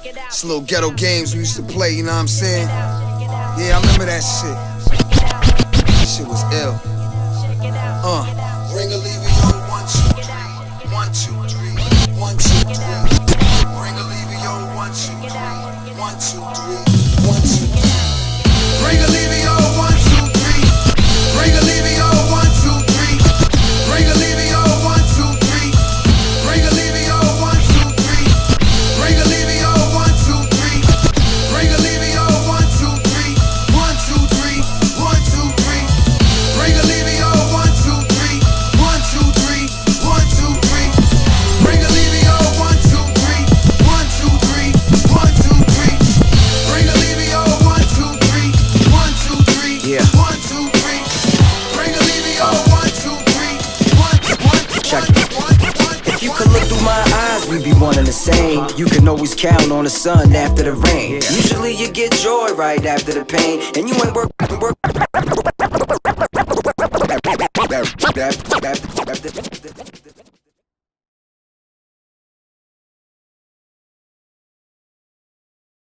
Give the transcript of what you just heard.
It's little ghetto games we used to play, you know what I'm saying? Yeah, I remember that shit. That shit was ill. Ring a Levio, 1, 2, 3. 1, 2, 3. 1, 2, 3. Ring a Levio, 1, 2, 3. 1, 2, 3. 1, 2, 3. Ring a Levio, 1, 2, 3. Ring a Levio, 1, 2, 3. Ring a Levio, 1, 2, 3. Ring a Levio, 1, 2, 3. Ring a Levio, 1, 2, 3. Ring a Levio, 1, 2, 3. 1, 2, 3. 1, 2, 3. Ring a Levio, 1, 2, 3. 1, 2, 3. 1, 2, 3. Ring a Levio, 1, 2, 3. 1, 2, 3. 1, 2, 3. Ring a Levio, 1, 2, 3. 1, 2, 3. Yeah. 1, 2, 3. Ring a Levio, 1, 2, 3. 1, 2, 3. Check it. If you could look through my eyes, we'd be one and the same. You can always count on the sun after the rain. Usually you get joy right after the pain, and you ain't work.